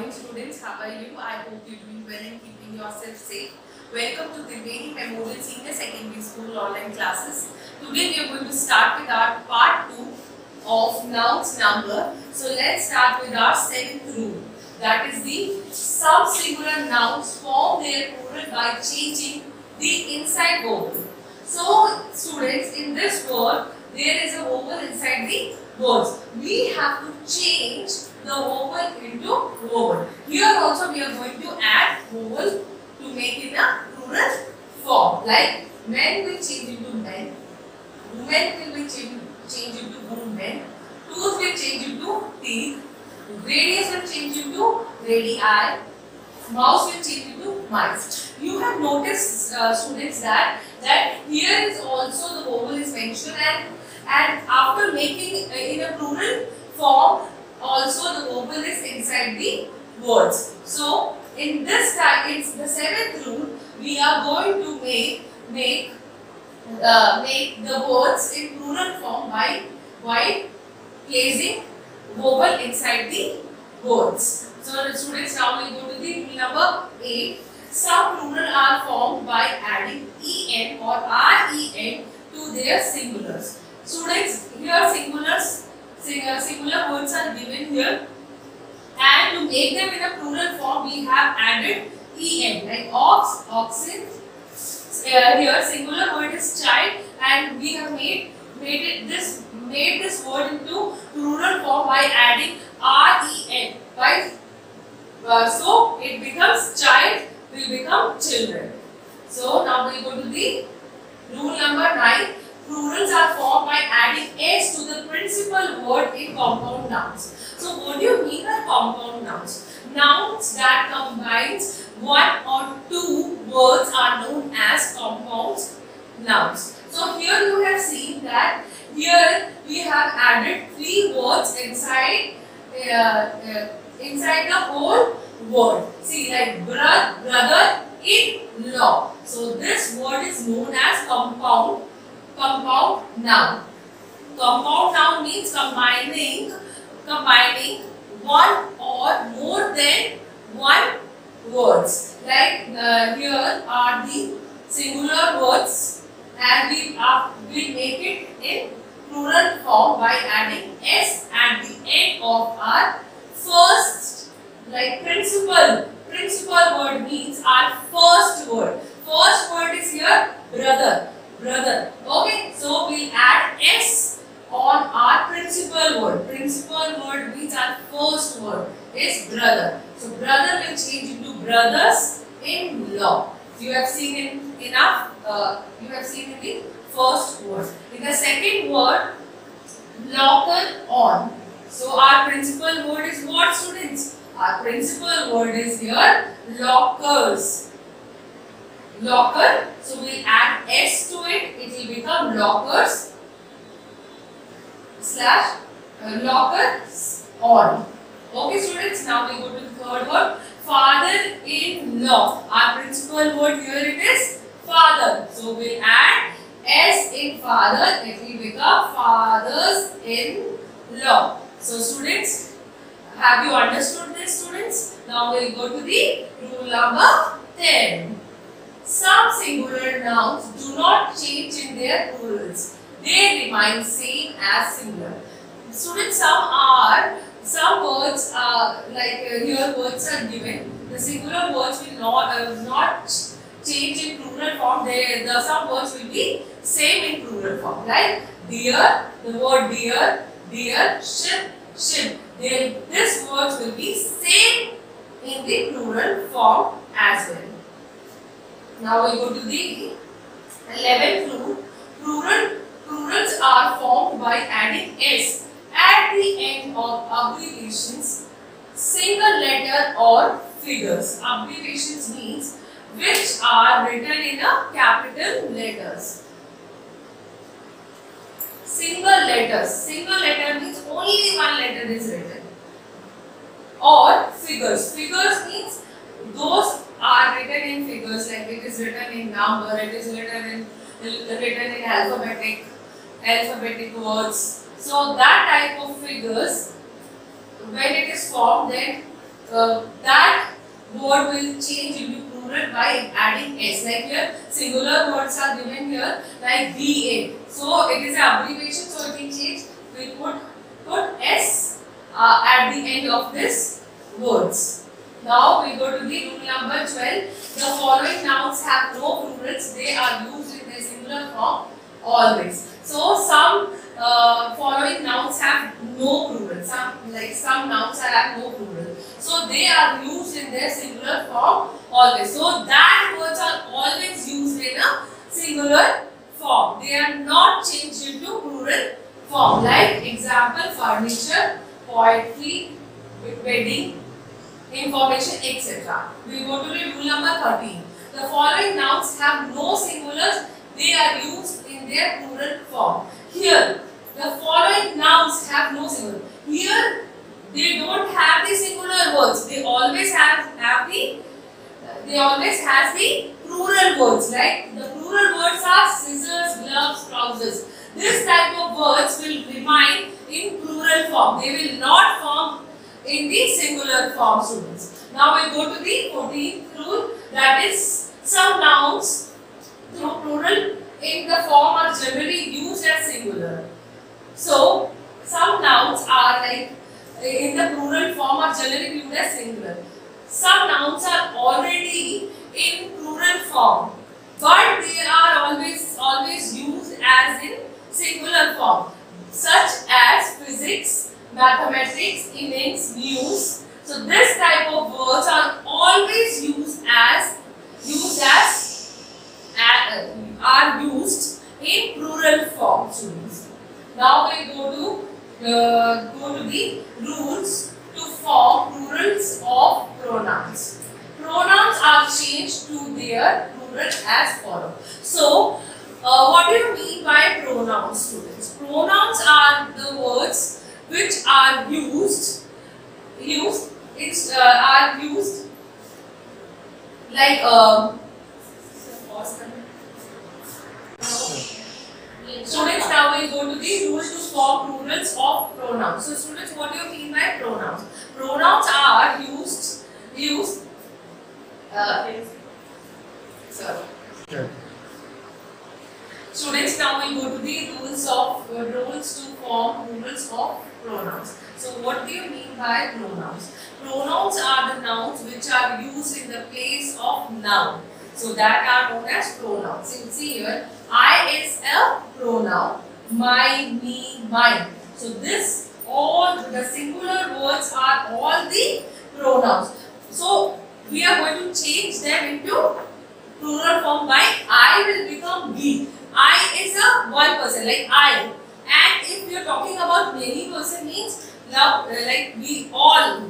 morning, students. How are you? I hope you're doing well and keeping yourself safe. Welcome to Triveni Memorial Senior Secondary School online classes. Today we are going to start with our part 2 of nouns number. So let's start with our 7th rule. That is the some singular nouns form their plural by changing the inside vowel. So students, in this word there is a vowel inside the words. We have to change the vowel into vowel. Here also we are going to add vowel to make it a plural form. Like men will change into men, women will be change into women, tooth will change into teeth, radius will change into radii, mouse will change into mice. You have noticed students that here is also the vowel is mentioned, and after making in a plural form also the vowel is inside the words. So in this time, it's the 7th rule, we are going to make the words in plural form by placing vowel inside the words. So students, now we go to the rule number 8. Some plural are formed by adding en or ren to their singulars. Students, here singular words are given here, and to make them in a plural form we have added en, like ox, oxen. Here singular word is child, and we have made this word into plural form by adding ren. Right? So it becomes child, will become children. So now we go to the rule number 9. Plurals are formed by adding s to the principal word in compound nouns. So what do you mean by compound nouns? Nouns that combines one or two words are known as compound nouns. So here you have seen that here we have added 3 words inside the whole word. See, like brother, in-law. So this word is known as compound noun. Compound noun means combining one or more than one words. Like here are the singular words, and we make it in plural form by adding s at the end of our first, like principal word means our first word. First word is here brother. Okay, so we add s on our principal word. Principal word means our first word is brother. So brother will change into brothers-in-law. You have seen in enough. You have seen in the first word. In the second word, locker on. So our principal word is what, students? Our principal word is here lockers. Locker. So we add s to it. It will become lockers slash lockers on. Okay, students. Now we go to the third word, father-in-law. Our principal word here it is father. So we add s in father. It will become fathers-in-law. So students, have you understood this, students? Now we will go to the rule number 10. Some singular nouns do not change in their plurals. They remain same as singular. Students, some words like here words are given. The singular words will not change in plural form. Some words will be same in plural form. Like dear, the word dear, ship. This words will be same in the plural form as well. Now we go to the 11th rule. Plurals are formed by adding s at the end of abbreviations, single letter or figures. Abbreviations means which are written in a capital letters. Single letter means only one letter is written. Or figures. Figures means those are written in figures, like it is written in number, it is written in alphabetic words. So that type of figures, when it is formed, then that word will change into plural by adding s. Like here, singular words are given here, like VA. So it is an abbreviation, so it will change. We put s at the end of this words. Now we go to the rule number 12. The following nouns have no plurals. They are used in their singular form always. So some following nouns have no plural. Some nouns have no plural. So they are used in their singular form always. So that words are always used in a singular form. They are not changed into plural form. Like example, furniture, poetry, wedding, information, etc. We go to the rule number 13. The following nouns have no singulars. They are used in their plural form. Here, the following nouns have no singular. Here, they don't have the singular words. They always have the plural words. Like the plural words are scissors, gloves, trousers. This type of words will remain in plural form. They will not form in the singular form, students. Now we go to the 14th rule, that is some nouns through plural in the form are generally used as singular. So some nouns are like in the plural form are generally used as singular. Some nouns are already in plural form, but they are always used as in singular form, such as physics, mathematics, innings, news. So this type of words are always used in plural form, students. Now we go to the rules to form plurals of pronouns. Pronouns are changed to their plural as follows. So what do you mean by pronouns, students? Pronouns are the words which are used like students, now we go to the rules to form plurals of pronouns. So students, what do you mean by pronouns? Pronouns are used students, now we go to the rules to form plurals of pronouns. So what do you mean by pronouns? Pronouns are the nouns which are used in the place of noun. So that are known as pronouns. So you see here, I is a pronoun, my, me, mine. So this all the singular words are all the pronouns. So we are going to change them into plural form by I will become we. I is a one person, like I. And if we are talking about many person means like we all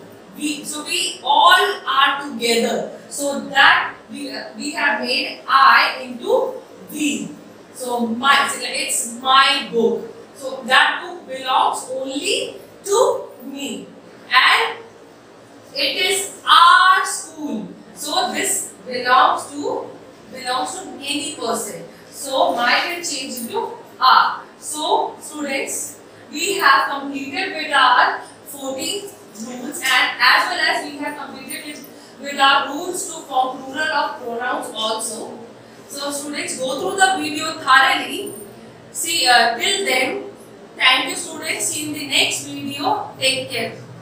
are together. So that we have made I into we. So it's my book. So that book belongs only to me. And it is our school. So this belongs to any person. So my will change into our. So students, we have completed with our 14 rules, and as well as we have completed with our rules to form plural of pronouns also. So students, go through the video thoroughly. See till then. Thank you students. See you in the next video. Take care.